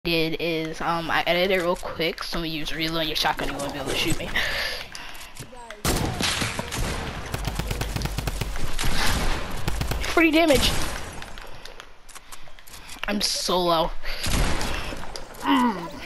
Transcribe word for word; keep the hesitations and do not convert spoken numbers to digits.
did is um I edited it real quick, so when you use reload your shotgun, you won't be able to shoot me. Free damage. I'm so low. Mm.